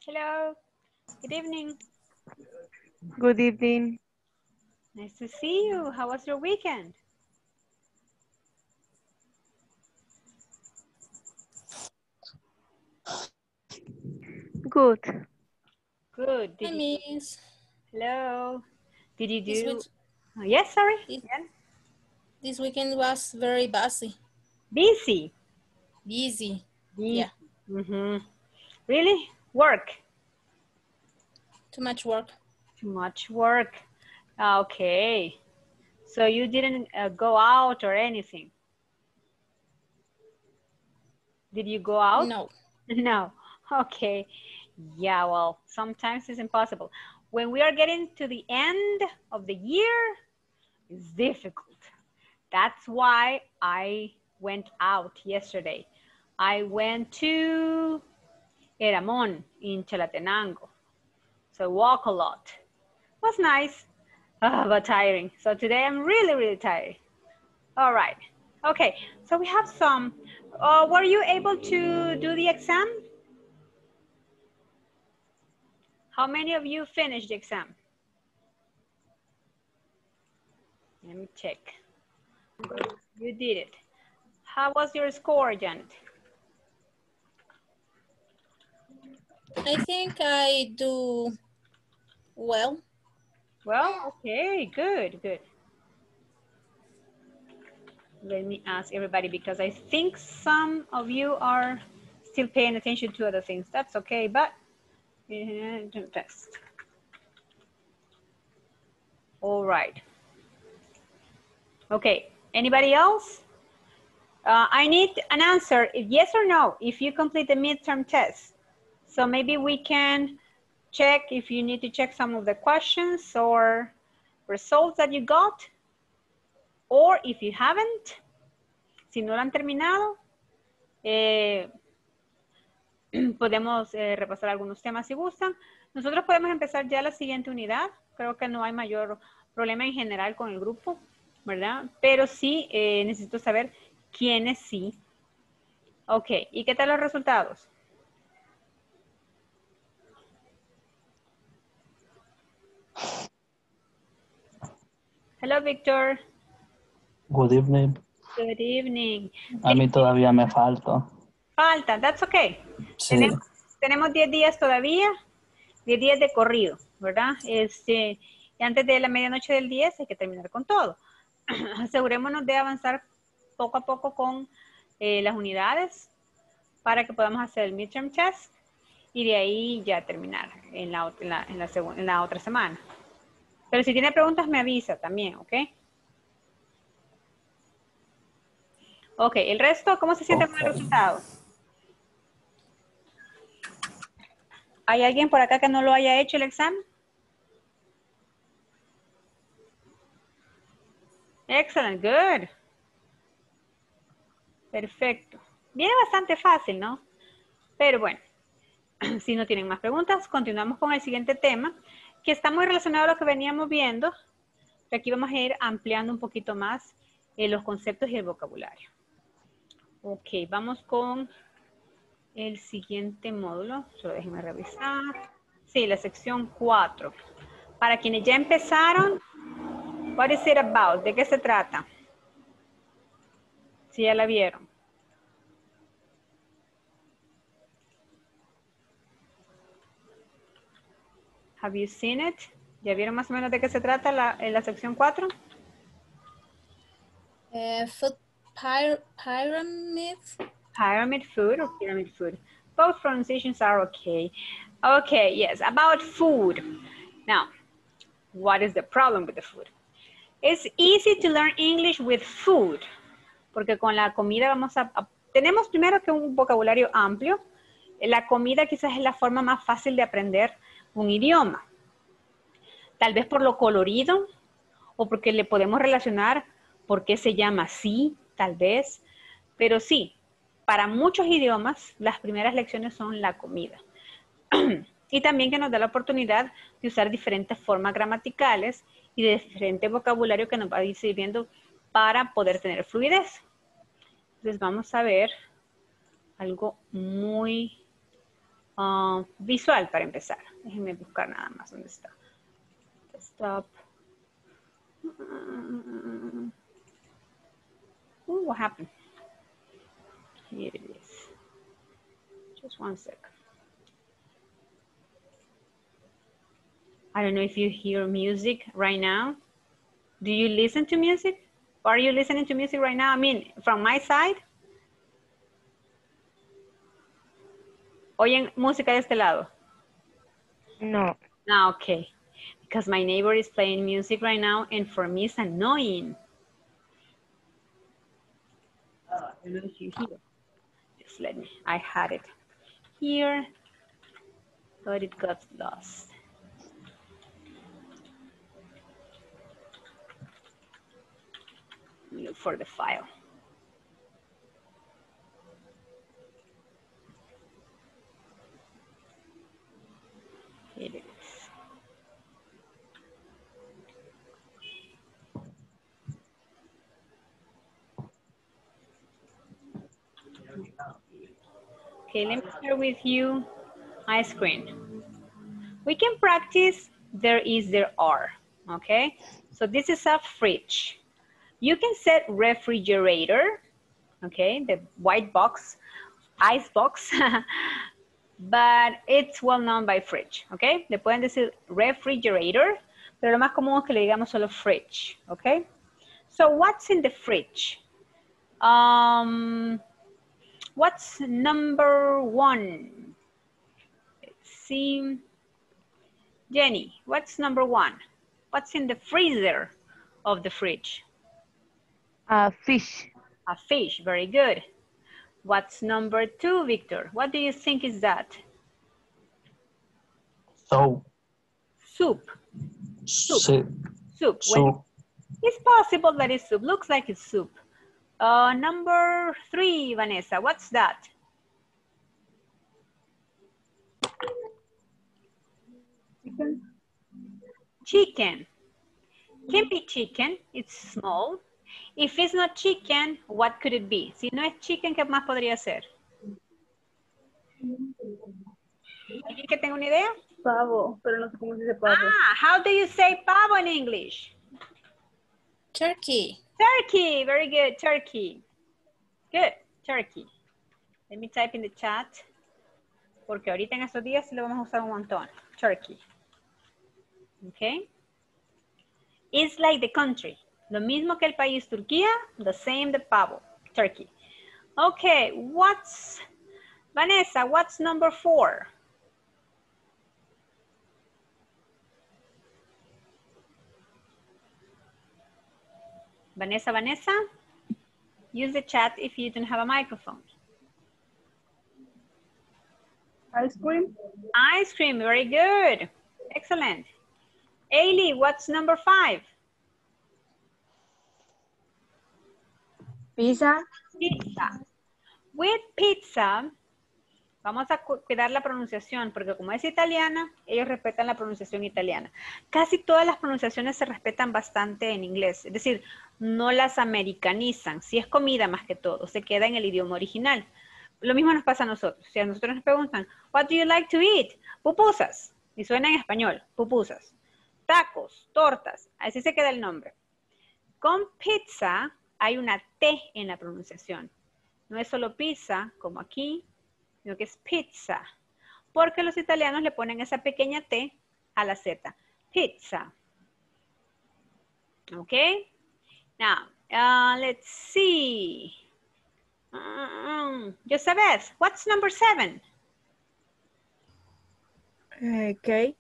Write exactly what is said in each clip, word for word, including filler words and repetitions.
Hello. Good evening. Good evening. Nice to see you. How was your weekend? Good. Good. Hi, Did you? Miss. Hello. Did you This do? week, Oh, yes. Sorry. this, Yeah. this weekend was very busy. Busy. Busy. Busy. Yeah, Mm-hmm. Really? Work. too much work. Too much work. Okay. So you didn't uh, go out or anything? Did you go out? No. No. Okay. Yeah, well, sometimes it's impossible. When we are getting to the end of the year, it's difficult. That's why I went out yesterday. I went to Eramon in Chalatenango. So I walk a lot. It was nice, uh, but tiring. So today I'm really, really tired. All right. Okay, so we have some. Uh, were you able to do the exam? How many of you finished the exam? Let me check. You did it. How was your score, Janet? I think I do well. Well, okay, good, good. Let me ask everybody because I think some of you are still paying attention to other things. That's okay, but uh, test. All right. Okay, anybody else? Uh, I need an answer, if yes or no, if you complete the midterm test. So maybe we can check if you need to check some of the questions or results that you got. Or if you haven't, si no lo han terminado, eh, podemos eh, repasar algunos temas si gustan. Nosotros podemos empezar ya la siguiente unidad. Creo que no hay mayor problema en general con el grupo, ¿verdad? Pero sí eh, necesito saber quiénes sí. Ok, ¿y qué tal los resultados? Hello, Victor. Good evening. Good evening. A mí todavía me falta. Falta, that's okay. Sí. Tenemos, tenemos diez días todavía, diez días de corrido, ¿verdad? Este, y antes de la medianoche del diez hay que terminar con todo. Asegurémonos de avanzar poco a poco con eh, las unidades para que podamos hacer el midterm test y de ahí ya terminar en la, en la, en la, en la otra semana. Pero si tiene preguntas me avisa también, ¿ok? Ok, el resto, ¿cómo se siente okay. con el resultado? ¿Hay alguien por acá que no lo haya hecho el examen? Excellent, good. Perfecto. Viene bastante fácil, ¿no? Pero bueno, si no tienen más preguntas, continuamos con el siguiente tema, que está muy relacionado a lo que veníamos viendo. Y aquí vamos a ir ampliando un poquito más eh, los conceptos y el vocabulario. Ok, vamos con el siguiente módulo. Solo déjenme revisar. Sí, la sección cuatro. Para quienes ya empezaron, what is it about? ¿De qué se trata? Si ya la vieron. Have you seen it? ¿Ya vieron más o menos de qué se trata la, en la sección cuatro? Uh, food pyra pyramid. Pyramid food or pyramid food? Both pronunciations are okay. Okay, yes, about food. Now, what is the problem with the food? It's easy to learn English with food, porque con la comida vamos a, a... Tenemos primero que un vocabulario amplio. La comida quizás es la forma más fácil de aprender un idioma. Tal vez por lo colorido o porque le podemos relacionar por qué se llama así, tal vez. Pero sí, para muchos idiomas las primeras lecciones son la comida. Y también que nos da la oportunidad de usar diferentes formas gramaticales y de diferente vocabulario que nos va a ir sirviendo para poder tener fluidez. Entonces vamos a ver algo muy uh, visual para empezar. Déjenme buscar nada más dónde está. Stop. Ooh, what happened? Here it is. Just one second. I don't know if you hear music right now. Do you listen to music? Are you listening to music right now? I mean, from my side. ¿Oyen música de este lado? No. Ah, okay. Because my neighbor is playing music right now, and for me it's annoying. Uh, I don't know if you hear. Just let me, I had it here, but it got lost. Let me look for the file. Here it is. Okay, let me start with you, ice cream. We can practice there is, there are, okay? So this is a fridge. You can set refrigerator, okay, the white box, ice box, but it's well known by fridge, okay? Le pueden decir refrigerator, pero lo más común es que le digamos solo fridge, okay? So what's in the fridge? Um, what's number one? Let's see. Jenny, what's number one? What's in the freezer of the fridge? Uh, fish. A fish, very good. What's number two, Victor? What do you think is that? So. Soup. Soup. Soup. Soup. When it's possible that it's soup. Looks like it's soup. Uh, number three, Vanessa, what's that? Chicken. Chicken. Can be chicken, it's small. If it's not chicken, what could it be? Si no es chicken, ¿qué más podría ser? ¿Alguien que tenga una idea? Pavo, pero no sé cómo se dice pavo. Ah, how do you say pavo in English? Turkey. Turkey, very good, turkey. Good, turkey. Let me type in the chat. Porque ahorita en estos días lo vamos a usar un montón. Turkey. Okay. It's like the country. Lo mismo que el país Turquía, the same the pavo, Turkey. Okay, what's, Vanessa, what's number four? Vanessa, Vanessa, use the chat if you don't have a microphone. Ice cream. Ice cream, very good. Excellent. Ailey, what's number five? Pizza. Pizza. With pizza, vamos a cu- cuidar la pronunciación, porque como es italiana, ellos respetan la pronunciación italiana. Casi todas las pronunciaciones se respetan bastante en inglés, es decir, no las americanizan. Si es comida más que todo, se queda en el idioma original. Lo mismo nos pasa a nosotros. Si a nosotros nos preguntan, what do you like to eat? Pupusas. Y suena en español, pupusas. Tacos, tortas, así se queda el nombre. Con pizza hay una T en la pronunciación. No es solo pizza, como aquí, sino que es pizza. Porque los italianos le ponen esa pequeña T a la Z. Pizza. Okay? Now, uh, let's see. Um, Josabeth, what's number seven? Uh, cake.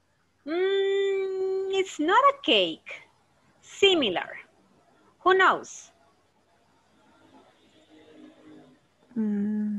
Mm, it's not a cake. Similar. Who knows? Mm,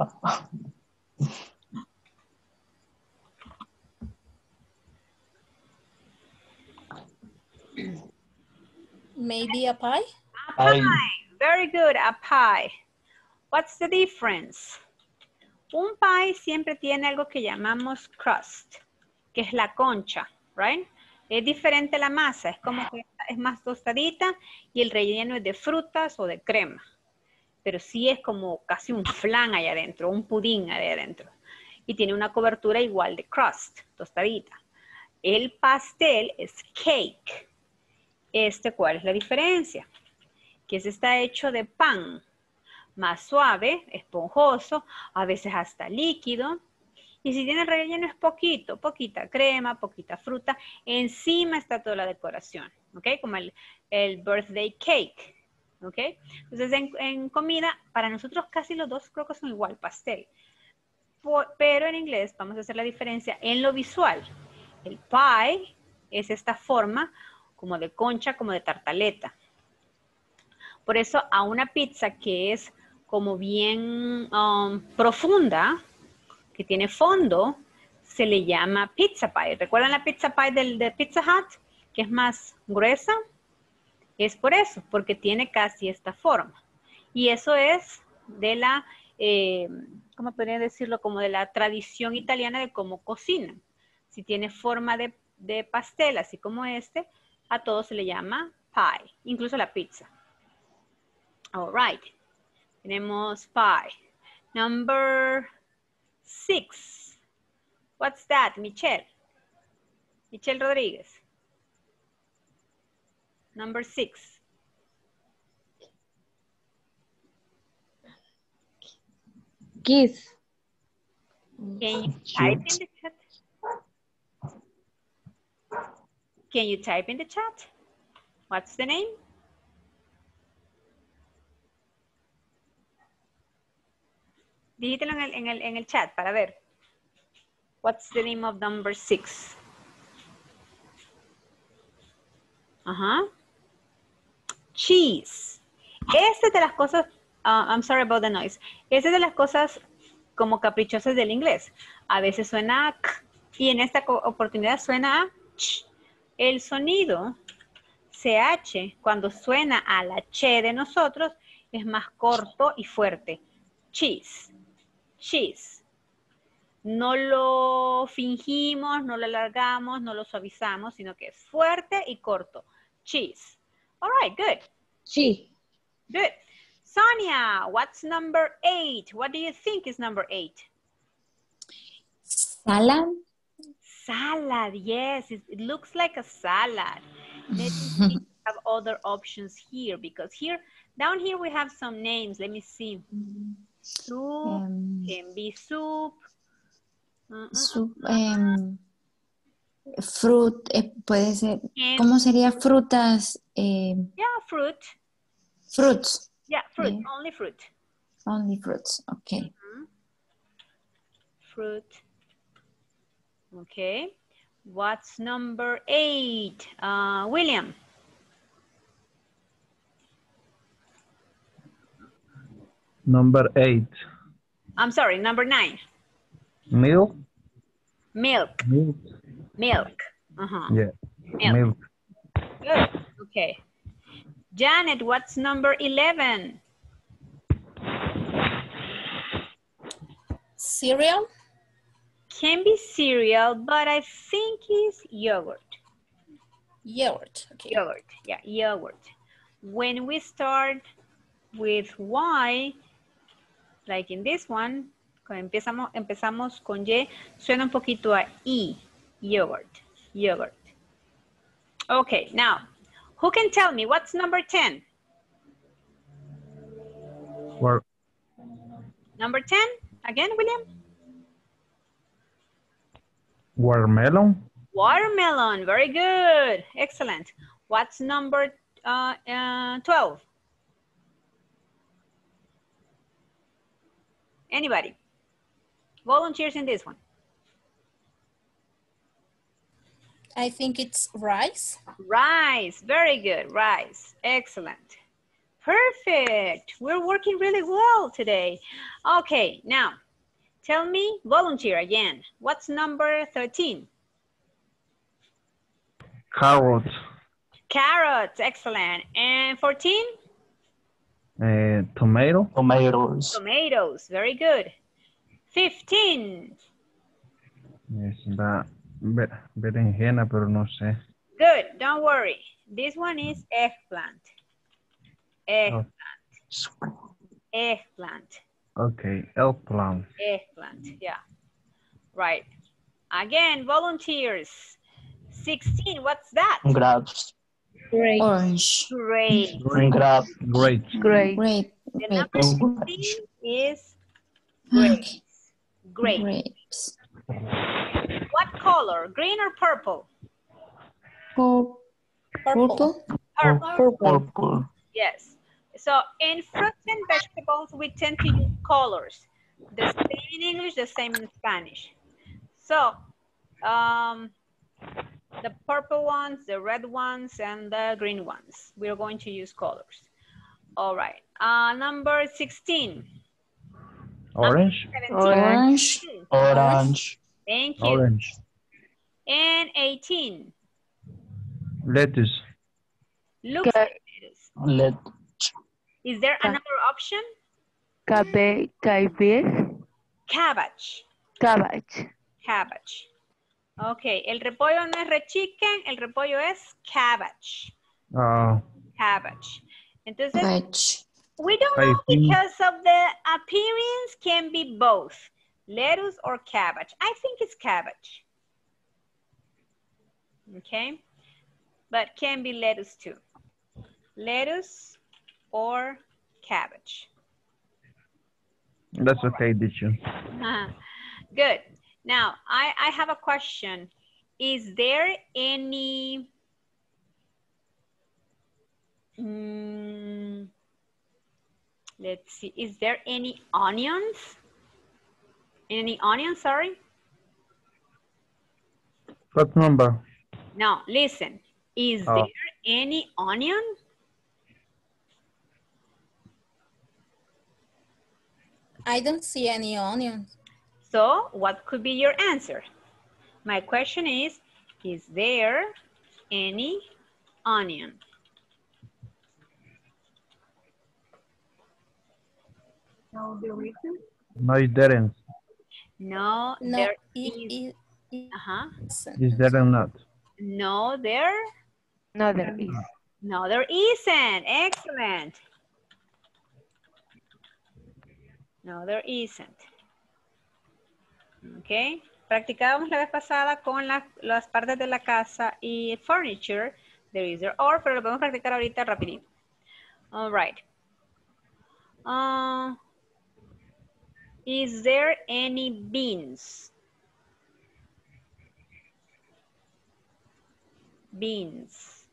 Maybe a pie? A pie. Very good, a pie. What's the difference? Un pie siempre tiene algo que llamamos crust, que es la concha, right? Es diferente la masa, es como que es más tostadita y el relleno es de frutas o de crema. Pero sí es como casi un flan allá adentro, un pudín allá adentro. y tiene una cobertura igual de crust, tostadita. El pastel es cake. Este, ¿cuál es la diferencia? Que este está hecho de pan, más suave, esponjoso, a veces hasta líquido. Y si tiene relleno es poquito, poquita crema, poquita fruta. Encima está toda la decoración, ¿ok? Como el, el birthday cake, ¿ok? Entonces en, en comida, para nosotros casi los dos creo que son igual, pastel. Por, pero en inglés vamos a hacer la diferencia en lo visual. El pie es esta forma como de concha, como de tartaleta. Por eso a una pizza que es como bien um, profunda, que tiene fondo, se le llama pizza pie. ¿Recuerdan la pizza pie del, de Pizza Hut? Que es más gruesa. Es por eso, porque tiene casi esta forma. Y eso es de la, eh, ¿cómo podría decirlo? Como de la tradición italiana de cómo cocinan. Si tiene forma de, de pastel, así como este, a todo se le llama pie, incluso la pizza. All right. Tenemos pie. Number six. What's that, Michelle? Michelle Rodríguez. Number six. Kiss. Can you type in the chat? Can you type in the chat? What's the name? Dígitelo en el, en, el, en el chat para ver. What's the name of number six? Ajá. Cheese. Esta es de las cosas, uh, I'm sorry about the noise. Esta es de las cosas como caprichosas del inglés. A veces suena a k y en esta oportunidad suena a ch. El sonido C H cuando suena a la che de nosotros es más corto y fuerte. Cheese. Cheese. No lo fingimos, no lo alargamos, no lo suavizamos, sino que es fuerte y corto. Cheese. All right, good. Sí. Good. Sonia, what's number eight? What do you think is number eight? Salad. Salad, yes. It, it looks like a salad. Let me see if we have other options here because here, down here we have some names. Let me see. Soup, Um, can be soup. Uh, uh, Su- em, fruit, eh, puede ser, Can- ¿cómo sería frutas? Eh, Yeah, fruit. fruits, Yeah, fruit, Yeah. only fruit. only fruits, ok. Fruit. Okay. What's number eight? Uh, William. Number eight. I'm sorry, number nine. Milk. Milk. Milk. Milk. Uh-huh. Yeah. Milk. Milk. Good. Okay. Janet, what's number eleven? Cereal. Can be cereal, but I think it's yogurt. Yogurt, okay. Yogurt, yeah, yogurt. When we start with Y, like in this one, cuando empezamos, empezamos con Y, suena un poquito a I, yogurt, yogurt. Okay, now, who can tell me what's number ten? War Number ten, again, William? watermelon. Watermelon, very good, excellent. What's number uh, uh, twelve? Anybody? Volunteers in this one. I think it's rice. Rice, very good, rice, excellent. Perfect, we're working really well today. Okay, now, tell me, volunteer again. What's number thirteen? Carrot. Carrots, excellent. And fourteen? Uh, tomato. Tomatoes. Tomatoes, very good. fifteen? Es la be- berenjena, pero no sé. Good, don't worry. This one is eggplant. Eggplant, eggplant, Okay, eggplant. eggplant, yeah. Right. Again, volunteers. sixteen, what's that? Grapes. Grape. Orange. Great. Grape. Great. Grape. Grape. The Grape. number sixteen is grapes. Great. Grapes. What color? Green or purple? Purple. Purple. Purple. Purple. Yes. So in fruits and vegetables, we tend to use colors. The same in English, the same in Spanish. So, um, the purple ones, the red ones, and the green ones. We're going to use colors. All right. Uh, number sixteen. Orange. Orange. Orange. Thank you. Orange. And eighteen. Lettuce. Looks Ca- like this. Let. Is there Ca- another option? Cabe, cabbage. Cabbage. Cabbage. Cabbage. Ok, el repollo no es red chicken, el repollo es cabbage. Uh, Cabbage. Entonces, Veg. we don't I know think- because of the appearance, can be both. Lettuce or cabbage. I think it's cabbage. Okay. But can be lettuce too. Lettuce or cabbage. that's okay, teacher. Good. Now, I, I have a question. Is there any, mm, let's see, is there any onions? Any onions, sorry? What number? No, listen. Is Oh. there any onion? I don't see any onions. So, what could be your answer? My question is, is there any onion? No, it didn't. No, No, there it, is. it, it Uh-huh. isn't. Is there not? No, there. No, there is. No, there isn't. Excellent. No, there isn't. Ok. Practicábamos la vez pasada con la- las partes de la casa y furniture. There is, there are, pero lo podemos practicar ahorita rapidito. All right. Uh, is there any beans? Beans.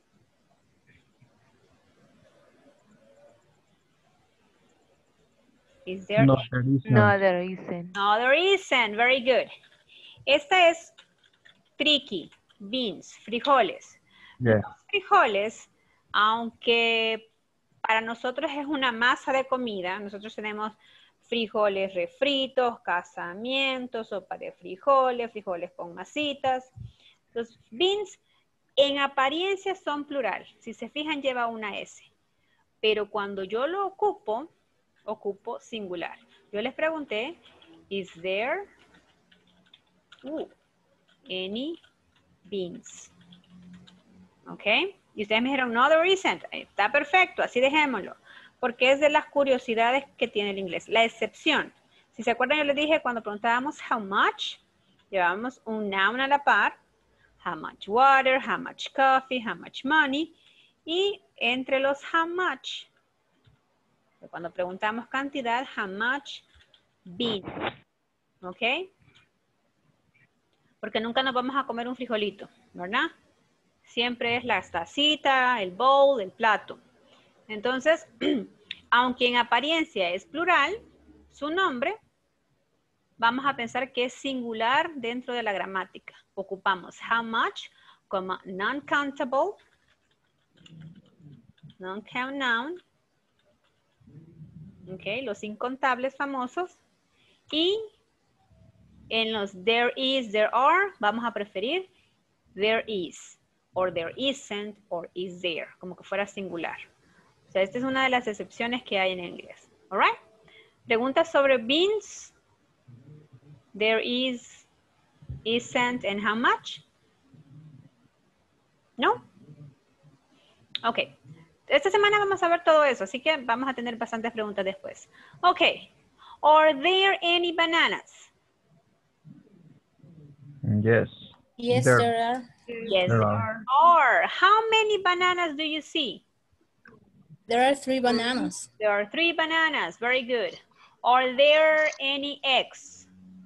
Is there? No, there is No, not. there isn't. No, there isn't. Very good. Esta es tricky. Beans, frijoles. Yes. Frijoles, aunque para nosotros es una masa de comida, nosotros tenemos frijoles refritos, casamientos, sopa de frijoles, frijoles con masitas. Los beans en apariencia son plural. Si se fijan lleva una S. Pero cuando yo lo ocupo, ocupo singular. Yo les pregunté, is there uh, any beans? ¿Ok? Y ustedes me dijeron, no, there isn't. Está perfecto, así dejémoslo. Porque es de las curiosidades que tiene el inglés. La excepción. Si se acuerdan, yo les dije cuando preguntábamos how much, llevábamos un noun a la par. How much water, how much coffee, how much money. Y entre los how much, cuando preguntamos cantidad, how much beans. ¿Ok? Porque nunca nos vamos a comer un frijolito, ¿verdad? Siempre es la tacita, el bowl, el plato. Entonces, aunque en apariencia es plural, su nombre, vamos a pensar que es singular dentro de la gramática. Ocupamos how much como non-countable, non-count noun, okay, los incontables famosos, y en los there is, there are, vamos a preferir there is, or there isn't, or is there, como que fuera singular. O sea, esta es una de las excepciones que hay en inglés. All right? Preguntas sobre beans. There is, isn't, and how much? ¿No? Ok. Esta semana vamos a ver todo eso, así que vamos a tener bastantes preguntas después. Ok. Are there any bananas? Yes. Yes, There. there are. Yes, There there are. are. How many bananas do you see? There are three bananas. There are three bananas. Very good. Are there any eggs?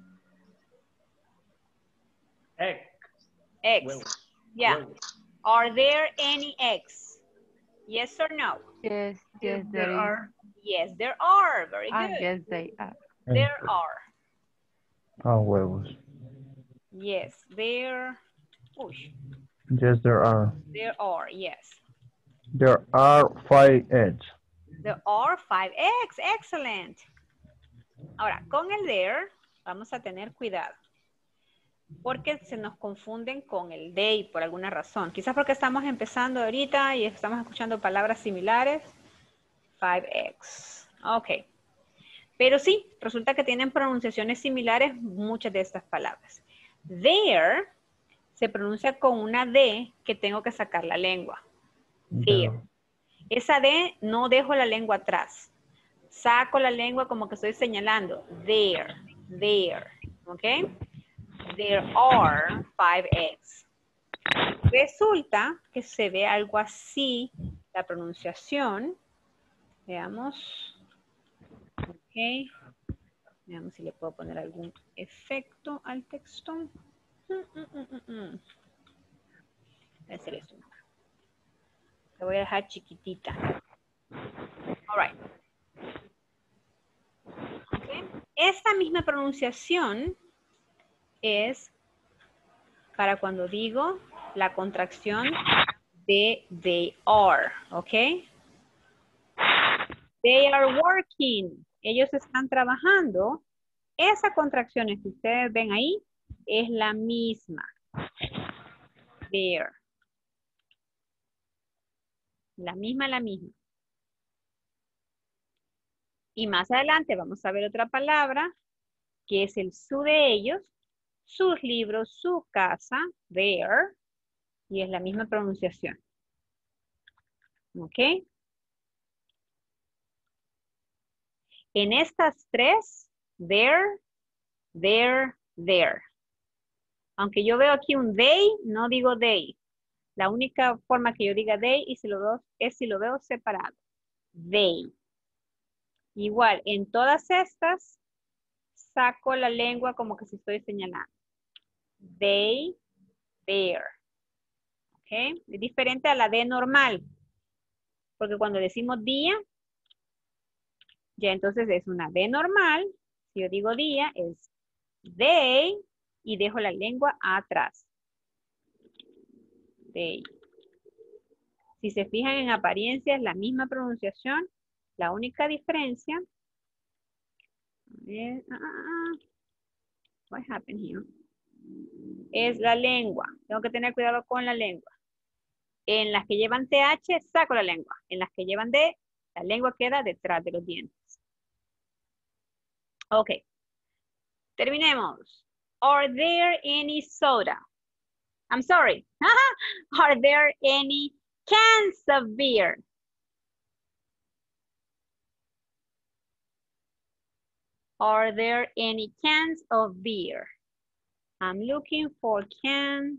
Egg. Eggs. Huevos. Yeah. Huevos. Are there any eggs? Yes or no? Yes, yes, there is. Yes, there are. Very Ah, good. yes, they are. There are. Ah, huevos. Yes, there. Uy, Yes, there are. there are. Yes. There are five eggs. There are five eggs. Excellent. Ahora, con el there vamos a tener cuidado. Porque se nos confunden con el they por alguna razón. Quizás porque estamos empezando ahorita y estamos escuchando palabras similares. Five eggs. Ok. Pero sí, resulta que tienen pronunciaciones similares muchas de estas palabras. There se pronuncia con una D que tengo que sacar la lengua. There. Esa D no dejo la lengua atrás. Saco la lengua como que estoy señalando. There, there. ¿Ok? There are five eggs. Resulta que se ve algo así la pronunciación. Veamos. Ok. Veamos si le puedo poner algún efecto al texto. Mm, mm, mm, mm, mm. Voy a hacer esto. La voy a dejar chiquitita. All right. Okay. Esta misma pronunciación es para cuando digo la contracción de they are, ¿ok? They are working. Ellos están trabajando. Esa contracción que ustedes ven ahí es la misma. There. La misma, la misma. Y más adelante vamos a ver otra palabra que es el su de ellos, sus libros, su casa, their, y es la misma pronunciación. ¿Ok? En estas tres, there, there, there. Aunque yo veo aquí un they, no digo they. La única forma que yo diga they y si lo veo, es si lo veo separado. They. Igual, en todas estas, saco la lengua como que si estoy señalando. They, there. ¿Ok? Es diferente a la D normal. Porque cuando decimos día, ya entonces es una D normal. Si yo digo día, es they y dejo la lengua atrás. They. Si se fijan en apariencia, es la misma pronunciación. La única diferencia. Eh, ah, ah, what happened here? Es la lengua. Tengo que tener cuidado con la lengua. En las que llevan T H, saco la lengua. En las que llevan D, la lengua queda detrás de los dientes. Ok. Terminemos. Are there any soda? I'm sorry. Are there any cans of beer? Are there any cans of beer? I'm looking for cans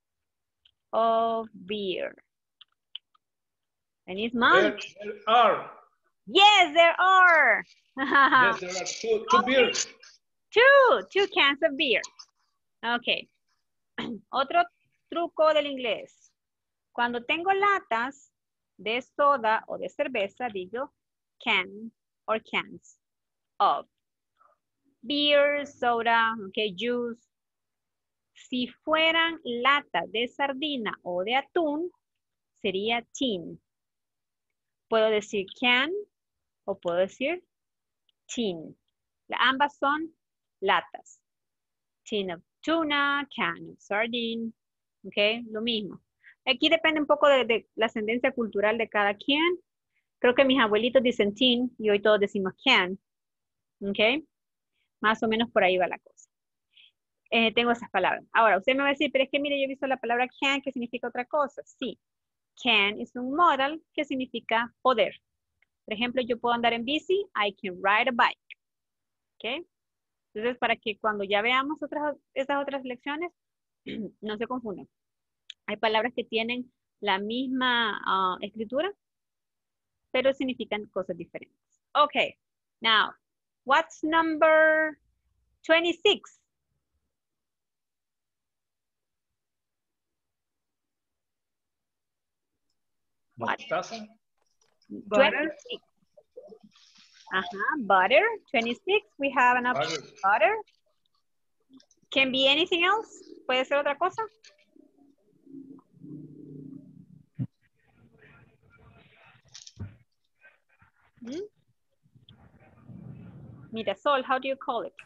of beer. And it's month. There, there are. Yes, there are. Yes, there are two, two Okay. beers. Two, two cans of beer. Ok. Otro truco del inglés. Cuando tengo latas de soda o de cerveza, digo can or cans of. Beer, soda, ok, juice. Si fueran latas de sardina o de atún, sería tin. Puedo decir can o puedo decir tin. Ambas son latas. Tin of tuna, can of sardine. Ok, lo mismo. Aquí depende un poco de, de la ascendencia cultural de cada quien. Creo que mis abuelitos dicen tin y hoy todos decimos can. Ok, más o menos por ahí va la cosa. Eh, tengo esas palabras. Ahora, usted me va a decir, pero es que mire, yo he visto la palabra can que significa otra cosa. Sí, can es un modal que significa poder. Por ejemplo, yo puedo andar en bici, I can ride a bike. ¿Ok? Entonces, para que cuando ya veamos otras, estas otras lecciones, No se confundan. Hay palabras que tienen la misma uh, escritura, pero significan cosas diferentes. Okay, now, what's number twenty-six? Mostaza. Butter. Uh-huh, butter. twenty-six, we have an option. Butter. Butter. Can be anything else. Puede ser otra cosa. Hmm? Mirasol, how do you call it?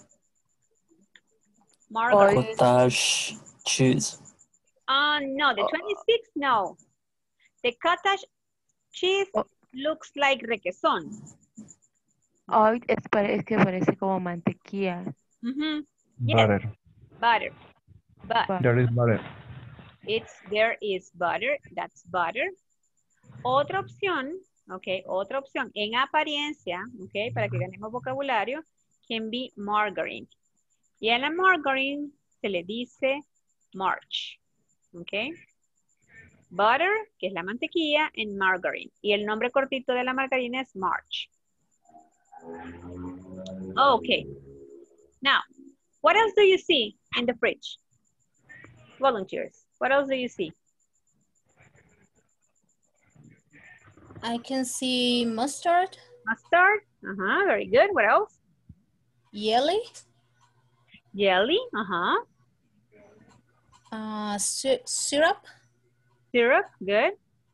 Margaret. Cottage cheese. Uh, no, the twenty-six, no. The cottage cheese looks like requesón. Oil es, pare- es que parece como mantequilla. Mm-hmm. Yes, Butter. butter. But Butter. There is butter. it's, there is butter, that's butter. Otra opción, ok, otra opción en apariencia, ok, para que ganemos vocabulario, can be margarine. Y a la margarine se le dice march, ok. Butter, que es la mantequilla, en margarine. Y el nombre cortito de la margarina es march. Okay. Now, what else do you see in the fridge? Volunteers, what else do you see? I can see mustard, Mustard, uh-huh, very good. What else? jelly, Jelly, uh-huh. uh, sy- syrup, Syrup, good.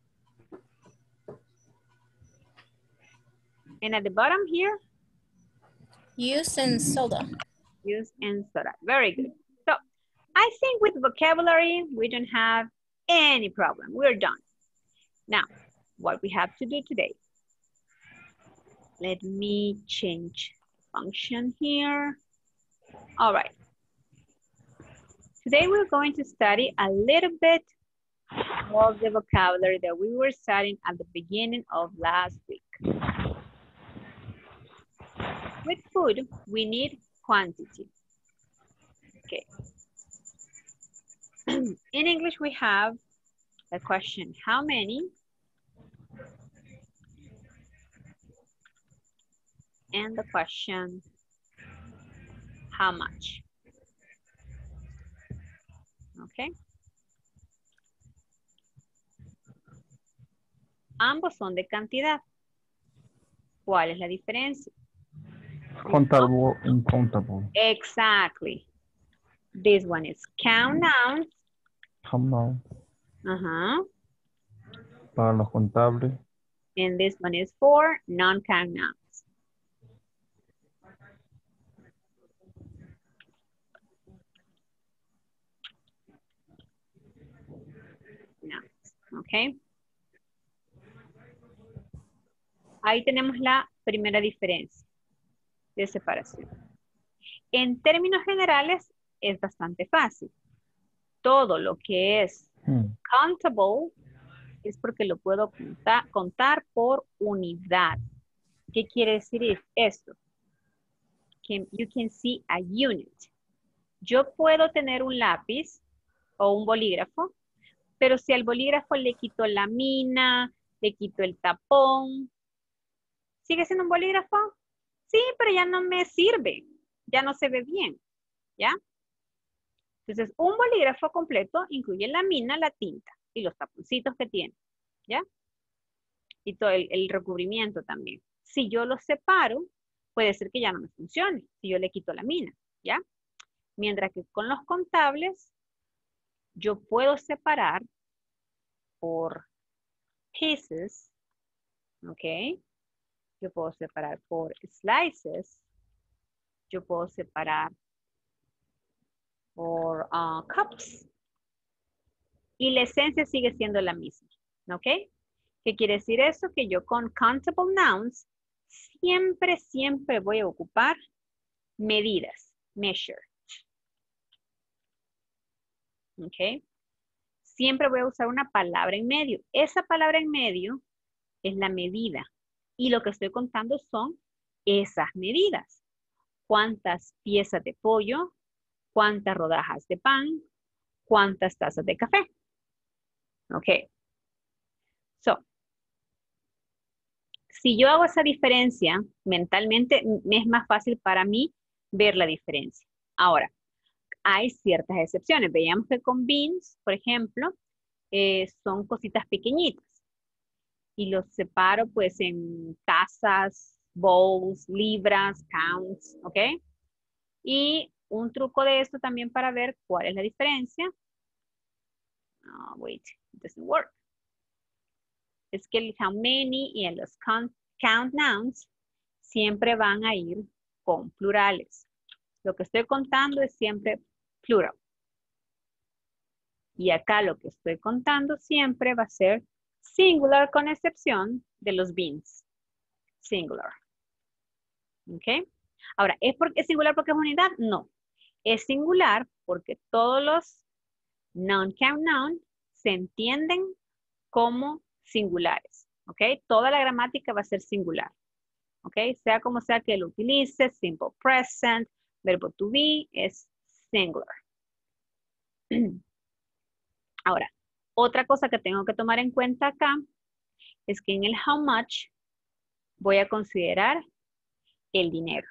And at the bottom here, juice, and soda. juice and soda. Very good. So I think with vocabulary, we don't have any problem. We're done. Now, what we have to do today. Let me change function here. All right. Today we're going to study a little bit of the vocabulary that we were studying at the beginning of last week. With food, we need quantity. Okay. In English, we have the question, how many? And the question, how much? Okay. Ambos son de cantidad. ¿Cuál es la diferencia? Countable, uncountable. Exactly. This one is count nouns. Come on. Uh-huh. Para los contables. And this one is for non-count nouns. Nouns, okay. Ahí tenemos la primera diferencia de separación. En términos generales, es bastante fácil. Todo lo que es Hmm. countable es porque lo puedo contar, contar por unidad. ¿Qué quiere decir esto? Que you can see a unit. Yo puedo tener un lápiz o un bolígrafo, pero si al bolígrafo le quito la mina, le quito el tapón, ¿sigue siendo un bolígrafo? Sí, pero ya no me sirve. Ya no se ve bien. ¿Ya? Entonces, un bolígrafo completo incluye la mina, la tinta y los taponcitos que tiene. ¿Ya? Y todo el, el recubrimiento también. Si yo los separo, puede ser que ya no me funcione. Si yo le quito la mina. ¿Ya? Mientras que con los contables, yo puedo separar por pieces. ¿Ok? Yo puedo separar por slices. Yo puedo separar por uh, cups. Y la esencia sigue siendo la misma. ¿Ok? ¿Qué quiere decir eso? Que yo con countable nouns siempre, siempre voy a ocupar medidas. Measure. ¿Ok? Siempre voy a usar una palabra en medio. Esa palabra en medio es la medida. Y lo que estoy contando son esas medidas. ¿Cuántas piezas de pollo? ¿Cuántas rodajas de pan? cuántas tazas de café. Ok. So, si yo hago esa diferencia mentalmente, me es más fácil para mí ver la diferencia. Ahora, hay ciertas excepciones. Veamos que con beans, por ejemplo, eh, son cositas pequeñitas. Y los separo pues en tazas, bowls, libras, counts, ¿ok? Y un truco de esto también para ver cuál es la diferencia. Oh, wait, it doesn't work. Es que el how many y en los count, count nouns siempre van a ir con plurales. Lo que estoy contando es siempre plural. Y acá lo que estoy contando siempre va a ser singular con excepción de los beans. Singular. ¿Ok? Ahora, ¿es, porque, ¿es singular porque es unidad? No. Es singular porque todos los non-count noun se entienden como singulares. ¿Ok? Toda la gramática va a ser singular. ¿Ok? Sea como sea que lo utilice, simple present, verbo to be, es singular. Ahora, otra cosa que tengo que tomar en cuenta acá es que en el how much voy a considerar el dinero.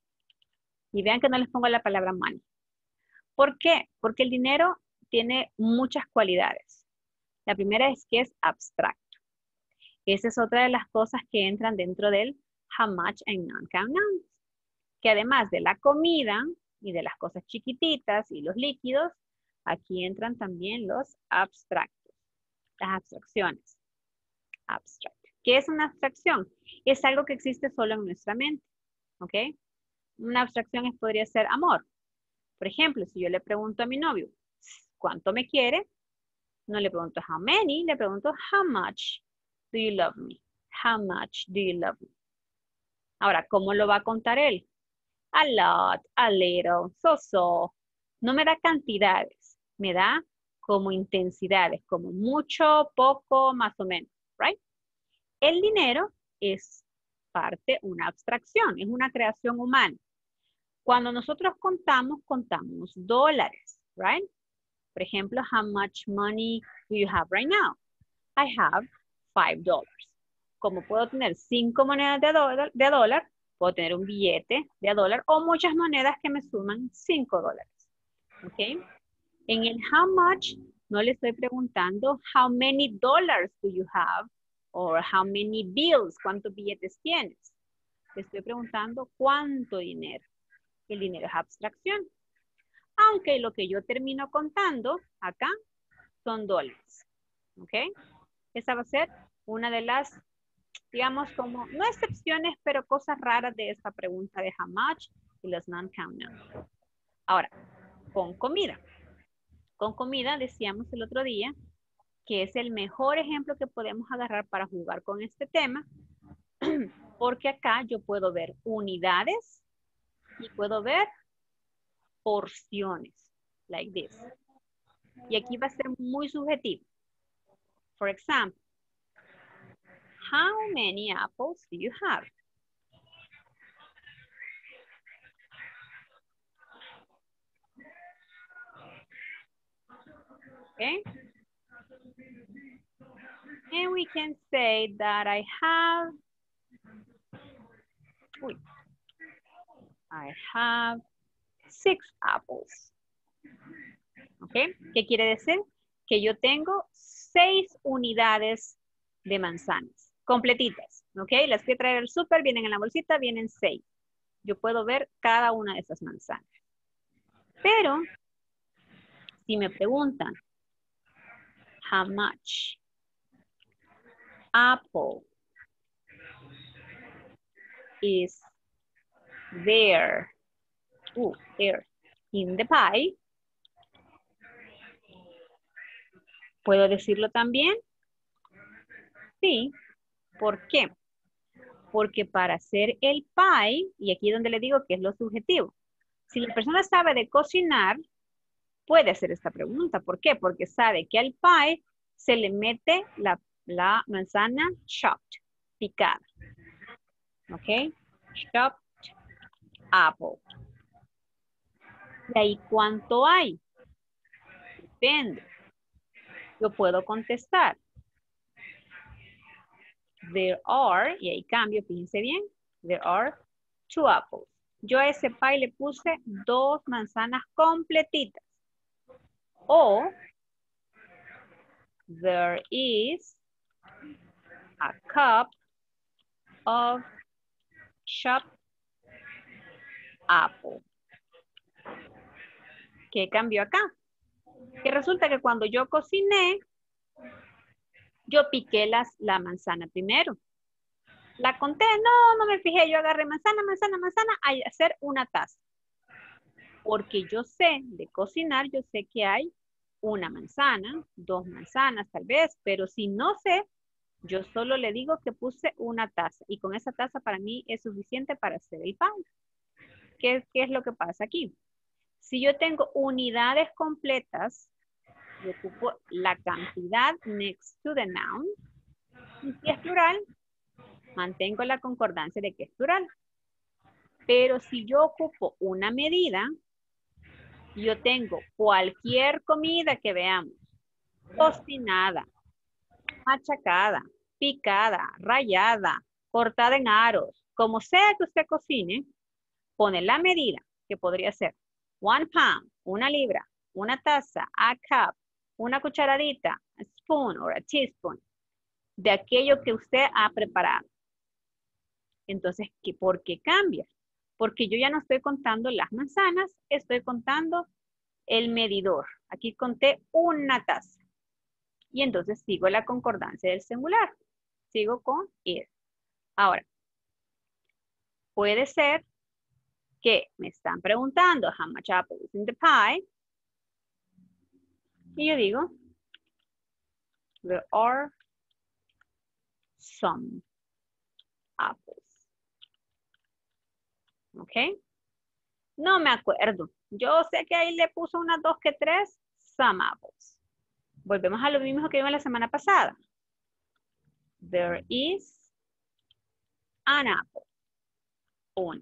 Y vean que no les pongo la palabra money. ¿Por qué? Porque el dinero tiene muchas cualidades. La primera es que es abstracto. Esa es otra de las cosas que entran dentro del how much and non-count nouns. Que además de la comida y de las cosas chiquititas y los líquidos, aquí entran también los abstractos, las abstracciones. Abstract. ¿Qué es una abstracción? Es algo que existe solo en nuestra mente. ¿Ok? Una abstracción es, podría ser amor. Por ejemplo, si yo le pregunto a mi novio, ¿cuánto me quiere? No le pregunto how many, le pregunto how much do you love me? How much do you love me? Ahora, ¿cómo lo va a contar él? A lot, a little, so so. No me da cantidades, me da como intensidades, como mucho, poco, más o menos, right? El dinero es parte, una abstracción, es una creación humana. Cuando nosotros contamos, contamos dólares, right? Por ejemplo, how much money do you have right now? I have five dollars. Como puedo tener cinco monedas de dólar, de dólar, puedo tener un billete de dólar o muchas monedas que me suman cinco dólares. ¿Ok? En el how much no le estoy preguntando how many dollars do you have or how many bills, cuántos billetes tienes. Le estoy preguntando cuánto dinero. El dinero es abstracción. Aunque lo que yo termino contando acá son dólares. ¿Ok? Esa va a ser una de las, digamos, como, no excepciones, pero cosas raras de esta pregunta de how much y los non-count nouns. Ahora, con comida. Con comida decíamos el otro día que es el mejor ejemplo que podemos agarrar para jugar con este tema, porque acá yo puedo ver unidades y puedo ver porciones, like this. Y aquí va a ser muy subjetivo. For example, how many apples do you have? Okay. And we can say that I have, uy, I have six apples. ¿Ok? ¿Qué quiere decir? Que yo tengo seis unidades de manzanas, completitas. ¿Ok? Las que traer al súper vienen en la bolsita, vienen seis. Yo puedo ver cada una de esas manzanas. Pero, si me preguntan, how much apple is there, uh, there in the pie, ¿puedo decirlo también? Sí. ¿Por qué? Porque para hacer el pie, y aquí es donde le digo que es lo subjetivo, si la persona sabe de cocinar, puede hacer esta pregunta. ¿Por qué? Porque sabe que al pie se le mete la, la manzana chopped, picada. ¿Ok? Chopped apple. ¿Y ahí cuánto hay? Depende. Yo puedo contestar. There are, y ahí cambio, fíjense bien. There are two apples. Yo a ese pie le puse dos manzanas completitas. O, there is a cup of chopped apple. ¿Qué cambió acá? Que resulta que cuando yo cociné, yo piqué las, la manzana primero. La conté, no, no me fijé, yo agarré manzana, manzana, manzana, a hacer una taza. Porque yo sé de cocinar, yo sé que hay una manzana, dos manzanas tal vez, pero si no sé, yo solo le digo que puse una taza y con esa taza para mí es suficiente para hacer el pan. ¿Qué, qué es lo que pasa aquí? Si yo tengo unidades completas, yo ocupo la cantidad next to the noun. Y si es plural, mantengo la concordancia de que es plural. Pero si yo ocupo una medida, yo tengo cualquier comida que veamos, cocinada, machacada, picada, rallada, cortada en aros, como sea que usted cocine, pone la medida, que podría ser one pound, una libra, una taza, a cup, una cucharadita, a spoon or a teaspoon, de aquello que usted ha preparado. Entonces, ¿qué, ¿por qué cambia? Porque yo ya no estoy contando las manzanas, estoy contando el medidor. Aquí conté una taza. Y entonces sigo la concordancia del singular. Sigo con it. Ahora, puede ser que me están preguntando how much apple is in the pie. Y yo digo, there are some apples. ¿Ok? No me acuerdo. Yo sé que ahí le puso unas dos que tres, some apples. Volvemos a lo mismo que vimos la semana pasada. There is an apple. Una.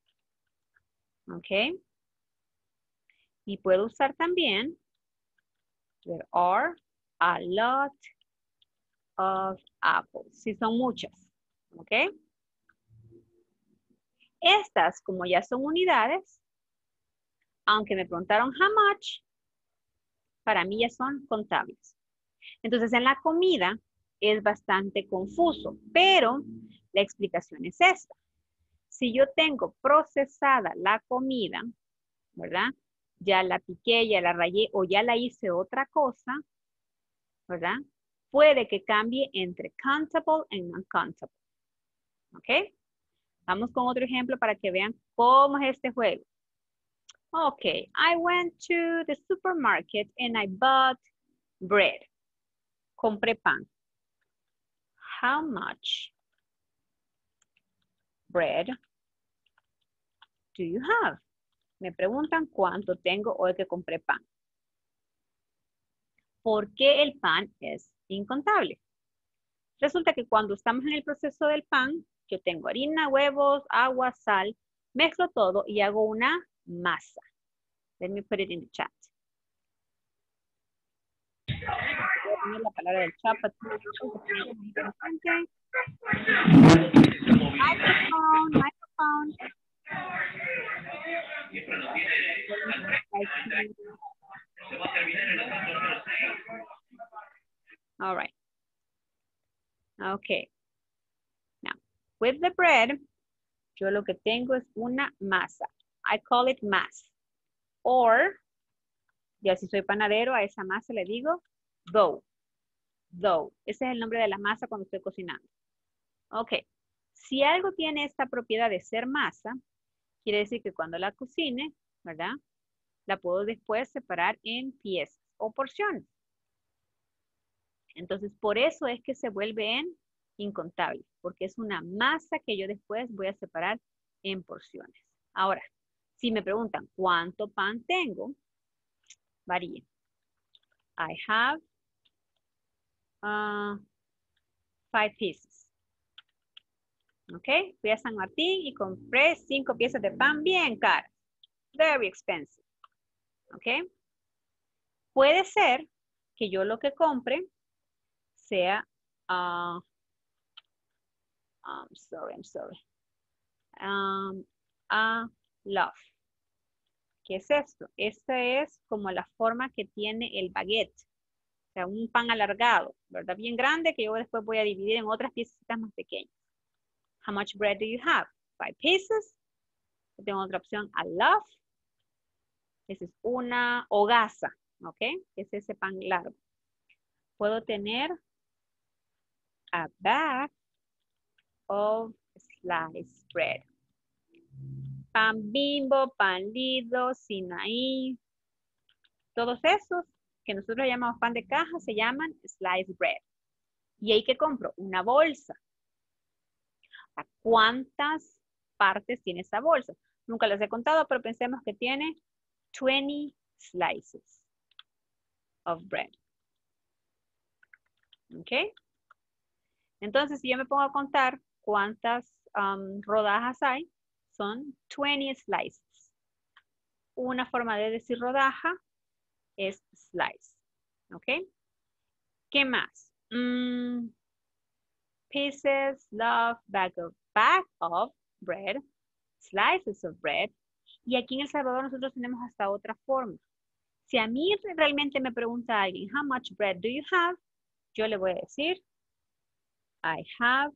¿Ok? Y puedo usar también there are a lot of apples. Si son muchas. ¿Ok? Estas, como ya son unidades, aunque me preguntaron how much, para mí ya son contables. Entonces, en la comida es bastante confuso, pero la explicación es esta. Si yo tengo procesada la comida, ¿verdad? Ya la piqué, ya la rayé o ya la hice otra cosa, ¿verdad? Puede que cambie entre countable y non-countable. ¿Ok? Vamos con otro ejemplo para que vean cómo es este juego. Ok, I went to the supermarket and I bought bread. Compré pan. How much bread do you have? Me preguntan cuánto tengo hoy que compré pan. ¿Por qué el pan es incontable? Resulta que cuando estamos en el proceso del pan, yo tengo harina, huevos, agua, sal, mezclo todo y hago una masa. Let me put it in the chat. Voy a poner la palabra del chat. Microphone, microphone. All right. Okay. Now, with the bread, yo lo que tengo es una masa. I call it mass. Or, ya si soy panadero, a esa masa le digo dough. Dough. Ese es el nombre de la masa cuando estoy cocinando. Ok. Si algo tiene esta propiedad de ser masa, quiere decir que cuando la cocine, ¿verdad? La puedo después separar en piezas o porciones. Entonces, por eso es que se vuelve en incontable, porque es una masa que yo después voy a separar en porciones. Ahora, si me preguntan cuánto pan tengo, varía. I have uh, five pieces. Ok, fui a San Martín y compré cinco piezas de pan bien caras. Very expensive. Ok. Puede ser que yo lo que compre sea, uh, I'm sorry, I'm sorry, um, a loaf. ¿Qué es esto? Esta es como la forma que tiene el baguette. O sea, un pan alargado, ¿verdad? Bien grande que yo después voy a dividir en otras piecitas más pequeñas. How much bread do you have? Five pieces. Tengo otra opción, a loaf. Esa es una hogaza, ¿ok? Es ese pan largo. Puedo tener a bag of sliced bread. Pan Bimbo, pan Lido, Sinaí. Todos esos que nosotros llamamos pan de caja se llaman sliced bread. ¿Y ahí qué compro? Una bolsa. ¿A cuántas partes tiene esa bolsa? Nunca las he contado, pero pensemos que tiene twenty slices of bread. ¿Ok? Entonces, si yo me pongo a contar cuántas um, rodajas hay, son twenty slices. Una forma de decir rodaja es slice. ¿Ok? ¿Qué más? Mm, pieces, love, bag of, bag of bread, slices of bread. Y aquí en El Salvador nosotros tenemos hasta otra forma. Si a mí realmente me pregunta alguien, how much bread do you have? Yo le voy a decir, I have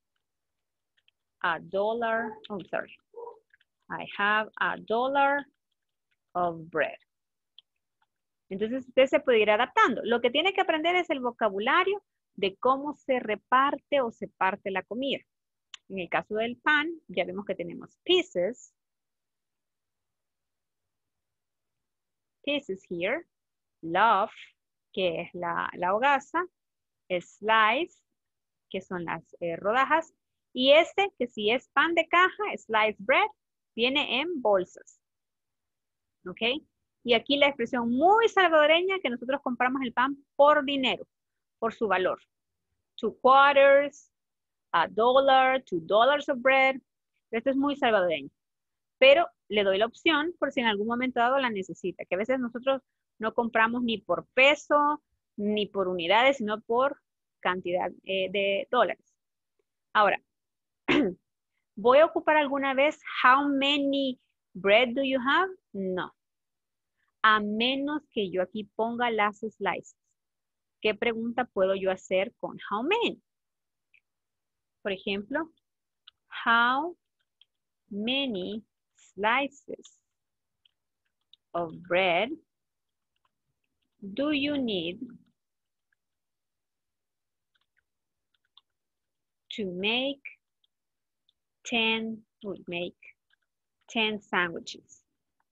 a dollar, oh, sorry. I have a dollar of bread. Entonces usted se puede ir adaptando. Lo que tiene que aprender es el vocabulario de cómo se reparte o se parte la comida. En el caso del pan, ya vemos que tenemos pieces. Pieces here. Loaf, que es la, la hogaza. Slice, que son las eh, rodajas. Y este, que si es pan de caja, sliced bread, viene en bolsas. ¿Ok? Y aquí la expresión muy salvadoreña que nosotros compramos el pan por dinero, por su valor. Two quarters, a dollar, two dollars of bread. Esto es muy salvadoreño. Pero le doy la opción por si en algún momento dado la necesita. Que a veces nosotros no compramos ni por peso, ni por unidades, sino por cantidad eh, de dólares. Ahora, ¿voy a ocupar alguna vez how many bread do you have? No. A menos que yo aquí ponga las slices. ¿Qué pregunta puedo yo hacer con how many? Por ejemplo, how many slices of bread do you need to make ten, would make ten sandwiches?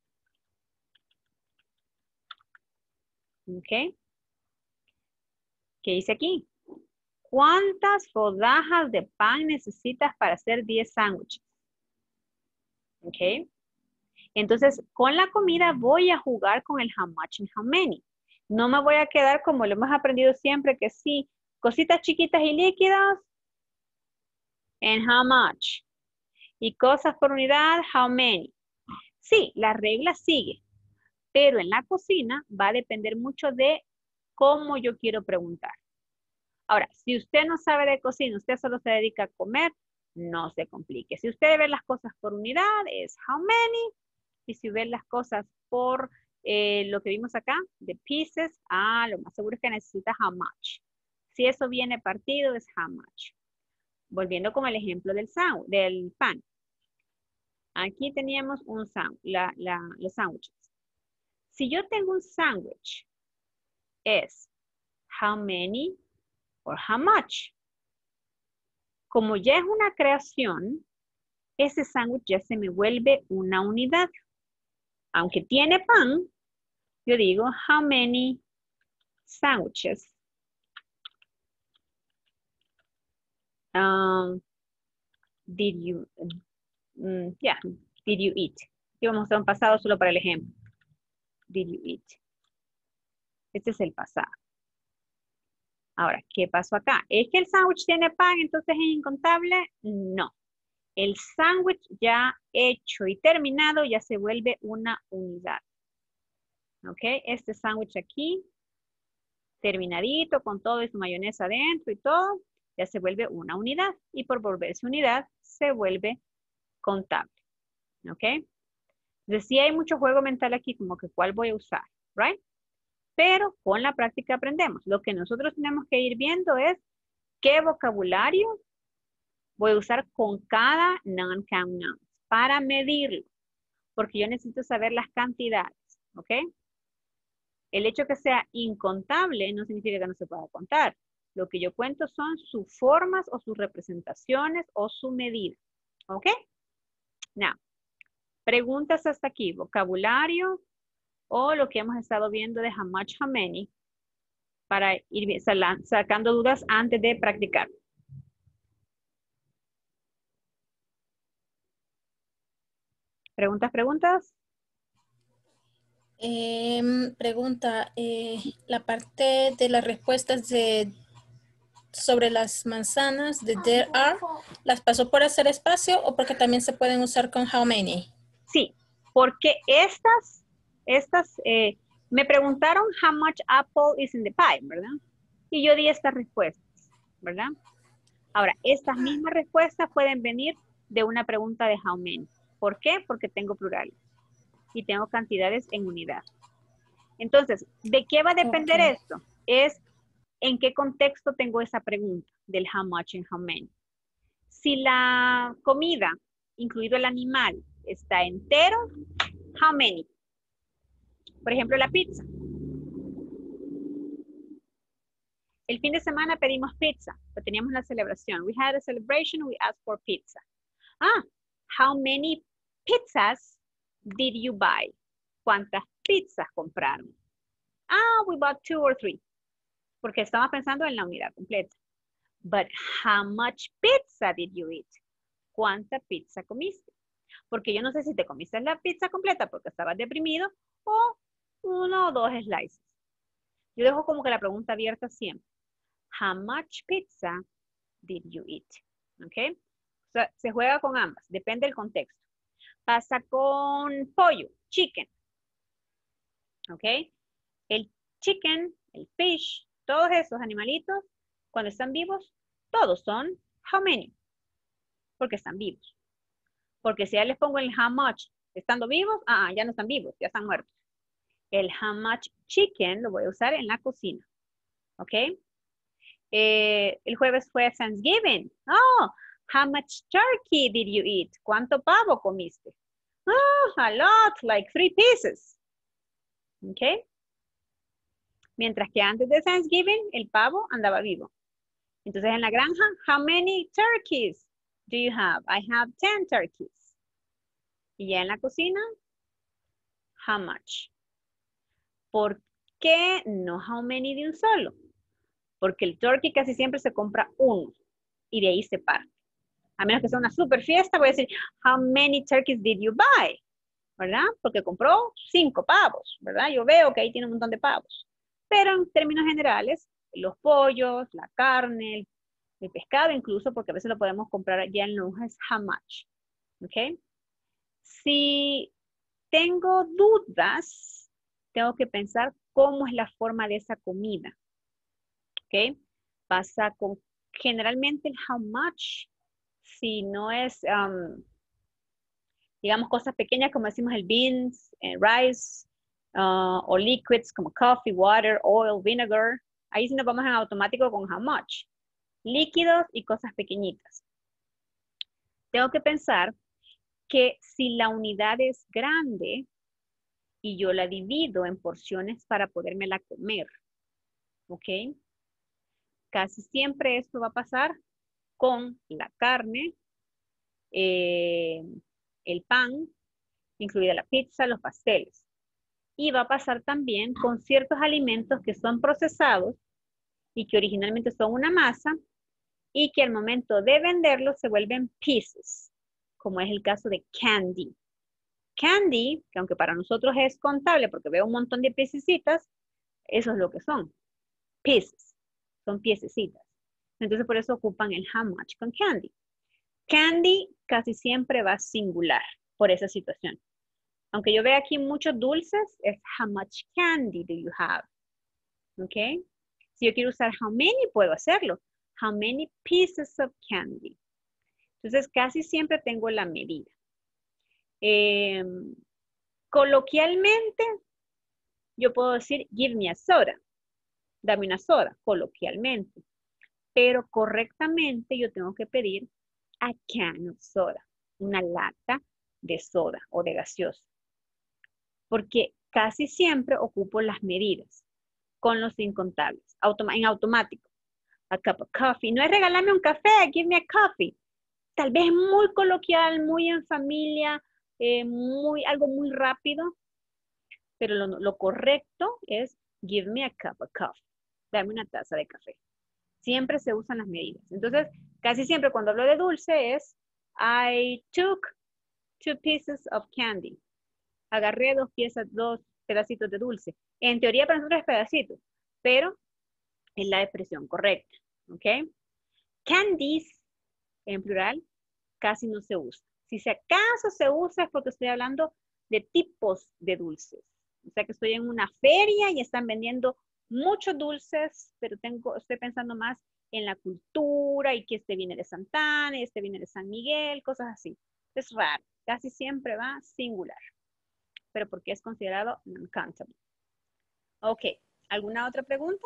¿Ok? ¿Qué dice aquí? ¿Cuántas rodajas de pan necesitas para hacer diez sándwiches? ¿Ok? Entonces, con la comida voy a jugar con el how much and how many. No me voy a quedar como lo hemos aprendido siempre, que sí, cositas chiquitas y líquidas, and how much. Y cosas por unidad, how many. Sí, la regla sigue, pero en la cocina va a depender mucho de cómo yo quiero preguntar. Ahora, si usted no sabe de cocina, usted solo se dedica a comer, no se complique. Si usted ve las cosas por unidad, es how many. Y si ve las cosas por eh, lo que vimos acá, de pieces, ah, lo más seguro es que necesita how much. Si eso viene partido, es how much. Volviendo con el ejemplo del, sándwich, del pan. Aquí teníamos un sándwich, la, la, los sándwiches. Si yo tengo un sándwich, es how many or how much. Como ya es una creación, ese sándwich ya se me vuelve una unidad. Aunque tiene pan, yo digo how many sandwiches um, did you, um, yeah, did you eat? Y vamos a hacer un pasado solo para el ejemplo. Did you eat? Este es el pasado. Ahora, ¿qué pasó acá? ¿Es que el sándwich tiene pan, entonces es incontable? No. El sándwich ya hecho y terminado ya se vuelve una unidad. ¿Ok? Este sándwich aquí, terminadito, con todo y su mayonesa adentro y todo, ya se vuelve una unidad. Y por volverse unidad, se vuelve contable. ¿Ok? Entonces, sí hay mucho juego mental aquí, como que cuál voy a usar, ¿right? Pero con la práctica aprendemos. Lo que nosotros tenemos que ir viendo es qué vocabulario voy a usar con cada non-count nouns para medirlo. Porque yo necesito saber las cantidades, ¿ok? El hecho que sea incontable no significa que no se pueda contar. Lo que yo cuento son sus formas o sus representaciones o su medida, ¿ok? Now, preguntas hasta aquí, vocabulario o lo que hemos estado viendo de how much, how many, para ir sacando dudas antes de practicar. ¿Preguntas, preguntas? Em, pregunta, eh, la parte de las respuestas de sobre las manzanas de there are, ¿las pasó por hacer espacio o porque también se pueden usar con how many? Sí, porque estas, estas, eh, me preguntaron how much apple is in the pie, ¿verdad? Y yo di estas respuestas, ¿verdad? Ahora, estas mismas respuestas pueden venir de una pregunta de how many. ¿Por qué? Porque tengo plurales y tengo cantidades en unidad. Entonces, ¿de qué va a depender Okay. esto? Es en qué contexto tengo esa pregunta del how much and how many. Si la comida, incluido el animal, está entero, how many? Por ejemplo, la pizza. El fin de semana pedimos pizza, pero teníamos una celebración. We had a celebration, we asked for pizza. Ah, how many pizzas did you buy? ¿Cuántas pizzas compraron? Ah, we bought two or three. Porque estamos pensando en la unidad completa. But how much pizza did you eat? ¿Cuánta pizza comiste? Porque yo no sé si te comiste la pizza completa porque estabas deprimido o uno o dos slices. Yo dejo como que la pregunta abierta siempre. How much pizza did you eat? ¿Ok? O sea, se juega con ambas, depende del contexto. Pasa con pollo, chicken. ¿Ok? El chicken, el fish, todos esos animalitos, cuando están vivos, todos son how many. Porque están vivos. Porque si ya les pongo el how much estando vivos, ah, ya no están vivos, ya están muertos. El how much chicken lo voy a usar en la cocina. ¿Ok? Eh, el jueves fue Thanksgiving. Oh, how much turkey did you eat? ¿Cuánto pavo comiste? Oh, a lot, like three pieces. ¿Ok? Mientras que antes de Thanksgiving, el pavo andaba vivo. Entonces en la granja, how many turkeys do you have? I have ten turkeys. Y ya en la cocina, how much? ¿Por qué no how many de un solo? Porque el turkey casi siempre se compra uno y de ahí se parte. A menos que sea una super fiesta, voy a decir, how many turkeys did you buy? ¿Verdad? Porque compró cinco pavos, ¿verdad? Yo veo que ahí tiene un montón de pavos. Pero en términos generales, los pollos, la carne, el, el pescado incluso, porque a veces lo podemos comprar ya en lonja, es how much. ¿Ok? Si tengo dudas, tengo que pensar cómo es la forma de esa comida. ¿Ok? Pasa con generalmente el how much, si no es, um, digamos, cosas pequeñas como decimos el beans, el rice, uh, o liquids como coffee, water, oil, vinegar. Ahí sí nos vamos en automático con how much. Líquidos y cosas pequeñitas. Tengo que pensar que si la unidad es grande y yo la divido en porciones para podérmela comer, ¿ok? Casi siempre esto va a pasar con la carne, eh, el pan, incluida la pizza, los pasteles. Y va a pasar también con ciertos alimentos que son procesados y que originalmente son una masa y que al momento de venderlos se vuelven pieces, como es el caso de candy. Candy, que aunque para nosotros es contable porque veo un montón de piececitas, eso es lo que son, pieces, son piececitas. Entonces por eso ocupan el how much con candy. Candy casi siempre va singular por esa situación. Aunque yo vea aquí muchos dulces, es how much candy do you have? ¿Ok? Si yo quiero usar how many, puedo hacerlo. How many pieces of candy? Entonces, casi siempre tengo la medida. Eh, coloquialmente, yo puedo decir, give me a soda. Dame una soda, coloquialmente. Pero correctamente yo tengo que pedir a can of soda, una lata de soda o de gaseosa. Porque casi siempre ocupo las medidas con los incontables, automa en automático. A cup of coffee. No es regalarme un café, give me a coffee. Tal vez muy coloquial, muy en familia, eh, muy, algo muy rápido. Pero lo, lo correcto es give me a cup of coffee. Dame una taza de café. Siempre se usan las medidas. Entonces, casi siempre cuando hablo de dulce es I took two pieces of candy. Agarré dos piezas, dos pedacitos de dulce. En teoría para nosotros es pedacitos, pero es la expresión correcta. ¿Ok? Candies, en plural, casi no se usa. Si se acaso se usa es porque estoy hablando de tipos de dulces. O sea que estoy en una feria y están vendiendo muchos dulces, pero tengo, estoy pensando más en la cultura y que este viene de Santana y este viene de San Miguel, cosas así. Es raro, casi siempre va singular, pero porque es considerado non-countable. Ok, ¿alguna otra pregunta?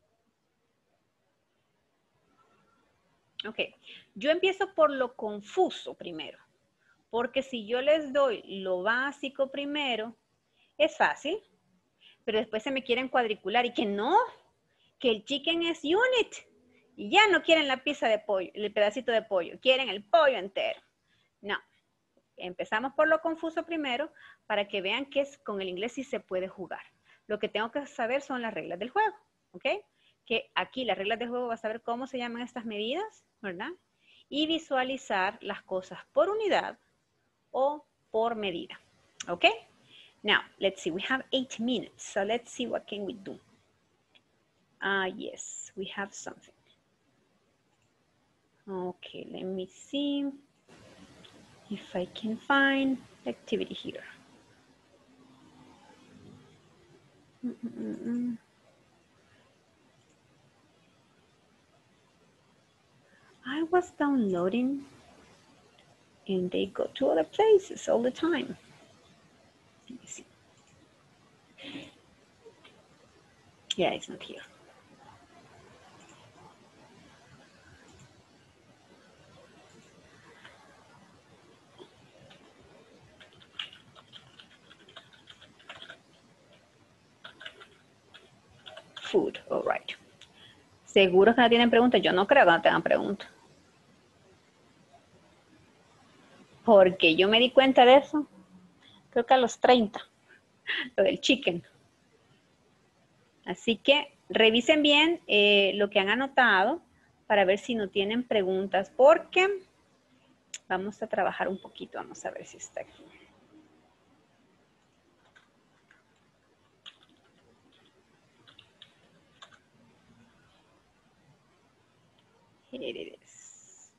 Ok, yo empiezo por lo confuso primero, porque si yo les doy lo básico primero, es fácil, pero después se me quieren cuadricular y que no, que el chicken es unit y ya no quieren la pieza de pollo, el pedacito de pollo, quieren el pollo entero. No, empezamos por lo confuso primero para que vean que es, con el inglés sí se puede jugar. Lo que tengo que saber son las reglas del juego, ¿ok? Que aquí las reglas del juego vas a saber cómo se llaman estas medidas, ¿verdad? Y visualizar las cosas por unidad o por medida, ¿ok? Now, let's see, we have eight minutes, so let's see what can we do. Ah, uh, yes, we have something. Okay, let me see if I can find the activity here. Mm-mm-mm. I was downloading and they go to other places all the time. Let me see. Yeah, it's not here. Food, all right. ¿Seguro que no tienen preguntas? Yo no creo que no tengan preguntas. Porque yo me di cuenta de eso, creo que a los treinta, lo del chicken. Así que revisen bien eh, lo que han anotado para ver si no tienen preguntas, porque vamos a trabajar un poquito. Vamos a ver si está aquí. Here it is.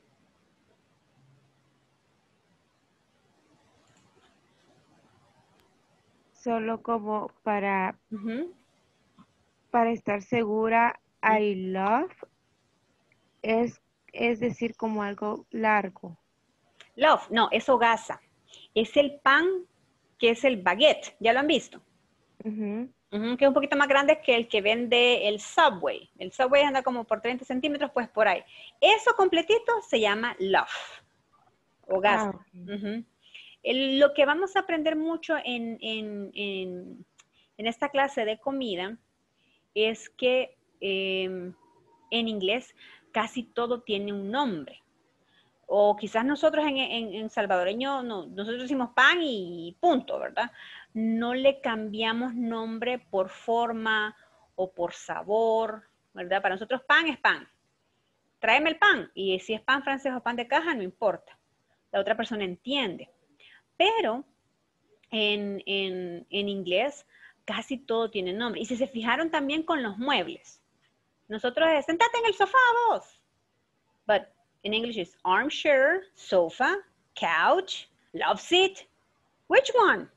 Solo como para, Uh-huh. para estar segura, I love es, es decir como algo largo. Love, no, es hogaza. Es el pan que es el baguette. ¿Ya lo han visto? Uh-huh. Uh-huh, que es un poquito más grande que el que vende el Subway. El Subway anda como por treinta centímetros, pues por ahí. Eso completito se llama love. Hogaza. Ah, okay. Uh-huh. El, lo que vamos a aprender mucho en, en, en, en esta clase de comida es que eh, en inglés casi todo tiene un nombre. O quizás nosotros en, en, en salvadoreño, no, nosotros decimos pan y punto, ¿verdad? No le cambiamos nombre por forma o por sabor, ¿verdad? Para nosotros pan es pan. Tráeme el pan. Y si es pan francés o pan de caja, no importa. La otra persona entiende. Pero en, en, en inglés casi todo tiene nombre. Y si se fijaron también con los muebles. Nosotros es, sentate en el sofá vos. But in English it's armchair, sofa, couch, love seat. Which one?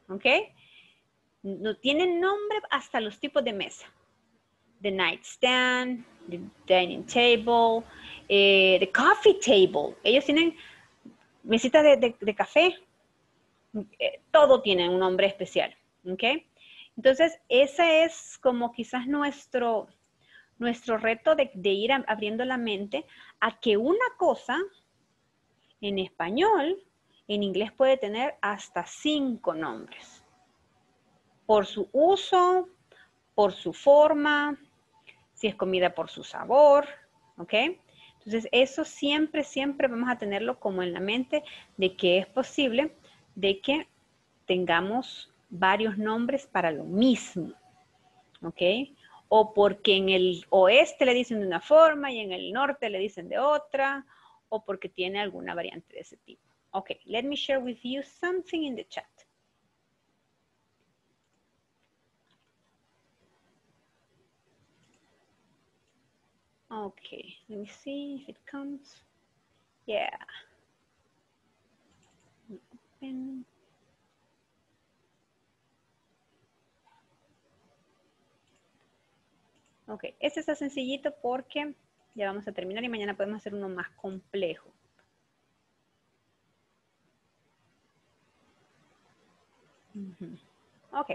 ¿ok? No tienen nombre hasta los tipos de mesa. The nightstand, the dining table, eh, the coffee table. Ellos tienen mesitas de, de, de café. Eh, todo tiene un nombre especial, ¿ok? Entonces, ese es como quizás nuestro, nuestro reto de, de ir a, abriendo la mente a que una cosa en español, en inglés puede tener hasta cinco nombres. Por su uso, por su forma, si es comida por su sabor, ¿ok? Entonces, eso siempre, siempre vamos a tenerlo como en la mente de que es posible de que tengamos varios nombres para lo mismo, ¿ok? O porque en el oeste le dicen de una forma y en el norte le dicen de otra, o porque tiene alguna variante de ese tipo. Ok, let me share with you something in the chat. Okay, let me see if it comes. Yeah. Open. Ok, este está sencillito porque ya vamos a terminar y mañana podemos hacer uno más complejo. Mm-hmm. Ok.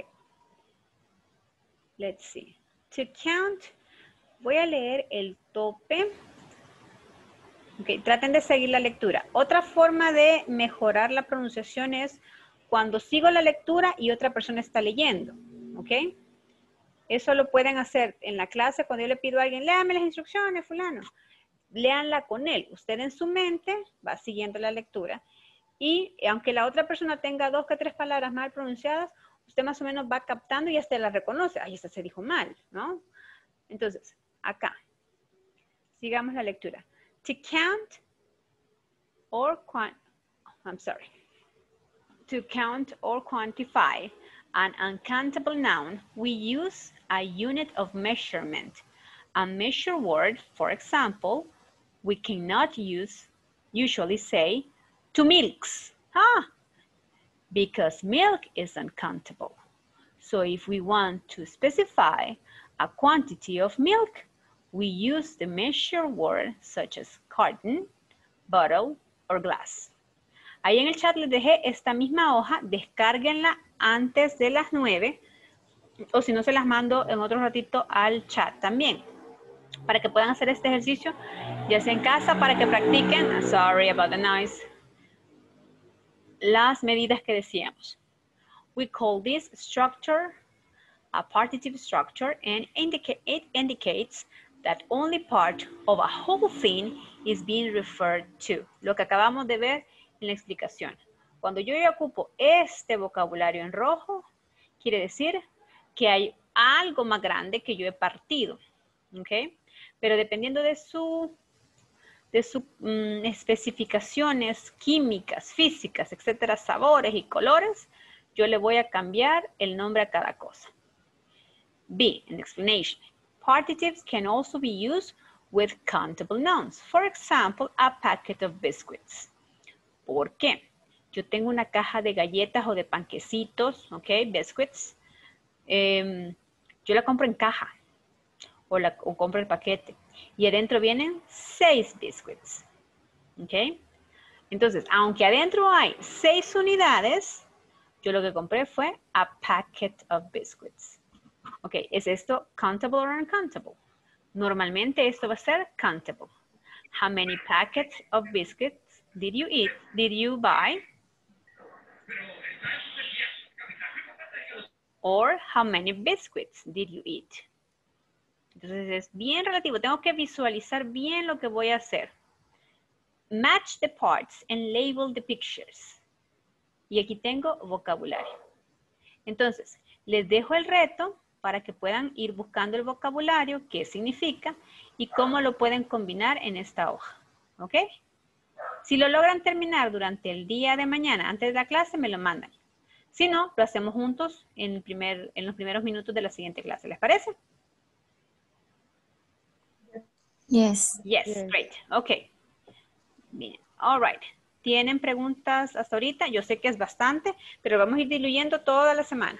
Let's see. To count, voy a leer el tope. Ok, traten de seguir la lectura. Otra forma de mejorar la pronunciación es cuando sigo la lectura y otra persona está leyendo. Ok. Eso lo pueden hacer en la clase cuando yo le pido a alguien, léame las instrucciones, fulano. Léanla con él. Usted en su mente va siguiendo la lectura. Y aunque la otra persona tenga dos que tres palabras mal pronunciadas, usted más o menos va captando y hasta la reconoce. Ay, esta se dijo mal, ¿no? Entonces, acá. Sigamos la lectura. To count or quant... I'm sorry. To count or quantify an uncountable noun, we use a unit of measurement. A measure word, for example, we cannot use, usually say, two milks. Ah, because milk is uncountable. So if we want to specify a quantity of milk, we use the measure word such as carton, bottle, or glass. Ahí en el chat les dejé esta misma hoja, descárguenla antes de las nueve, o si no se las mando en otro ratito al chat también, para que puedan hacer este ejercicio, ya sea en casa, para que practiquen, sorry about the noise, las medidas que decíamos. We call this structure a partitive structure, and indica it indicates that only part of a whole thing is being referred to. Lo que acabamos de ver en la explicación. Cuando yo ya ocupo este vocabulario en rojo, quiere decir que hay algo más grande que yo he partido. ¿Ok? Pero dependiendo de su, de sus mm, especificaciones químicas, físicas, etcétera, sabores y colores, yo le voy a cambiar el nombre a cada cosa. B, an explanation. Partitives can also be used with countable nouns. For example, a packet of biscuits. ¿Por qué? Yo tengo una caja de galletas o de panquecitos, ¿ok? Biscuits. Eh, yo la compro en caja o, la, o compro el paquete. Y adentro vienen seis biscuits, ¿ok? Entonces, aunque adentro hay seis unidades, yo lo que compré fue a packet of biscuits. Ok, ¿es esto countable or uncountable? Normalmente esto va a ser countable. How many packets of biscuits did you eat? Did you buy? Or how many biscuits did you eat? Entonces es bien relativo. Tengo que visualizar bien lo que voy a hacer. Match the parts and label the pictures. Y aquí tengo vocabulario. Entonces, les dejo el reto para que puedan ir buscando el vocabulario, qué significa y cómo lo pueden combinar en esta hoja. ¿Ok? Si lo logran terminar durante el día de mañana, antes de la clase, me lo mandan. Si no, lo hacemos juntos en, el primer, en los primeros minutos de la siguiente clase. ¿Les parece? Yes. Yes, Yes. great. Ok. Bien. All right. ¿Tienen preguntas hasta ahorita? Yo sé que es bastante, pero vamos a ir diluyendo toda la semana.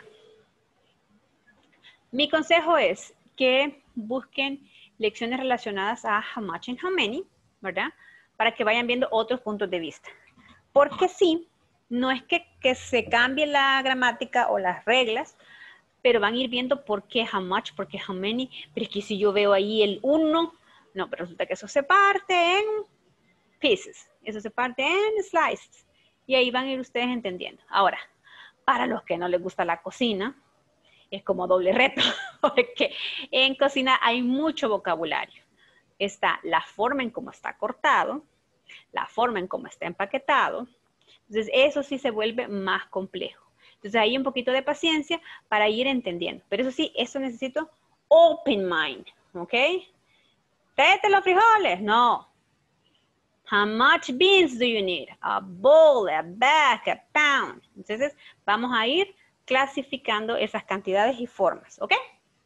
Mi consejo es que busquen lecciones relacionadas a how much and how many, ¿verdad? Para que vayan viendo otros puntos de vista. Porque sí, no es que, que se cambie la gramática o las reglas, pero van a ir viendo por qué how much, por qué how many. Pero es que si yo veo ahí el uno, no, pero resulta que eso se parte en pieces. Eso se parte en slices. Y ahí van a ir ustedes entendiendo. Ahora, para los que no les gusta la cocina, es como doble reto. Porque en cocina hay mucho vocabulario. Está la forma en cómo está cortado, la forma en cómo está empaquetado. Entonces, eso sí se vuelve más complejo. Entonces, hay un poquito de paciencia para ir entendiendo. Pero eso sí, eso necesito open mind. ¿Ok? ¿Tráete los frijoles? No. How much beans do you need? A bowl, a bag, a pound. Entonces, vamos a ir clasificando esas cantidades y formas, ¿ok?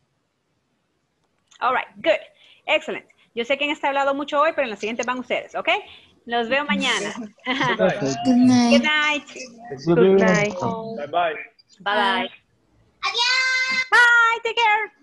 All right, good. Excellent. Yo sé que han estado hablando mucho hoy, pero en la siguiente van ustedes, ¿ok? Los veo mañana. Good night. Good night. Good night. Good night. Bye bye. Bye-bye. Adiós. Bye, take care.